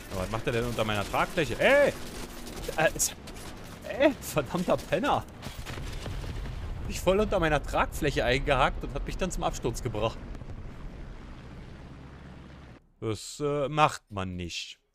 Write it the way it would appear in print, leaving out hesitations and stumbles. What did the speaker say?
Aber was macht er denn unter meiner Tragfläche? Verdammter Penner. Mich voll unter meiner Tragfläche eingehakt und hat mich dann zum Absturz gebracht. Das macht man nicht.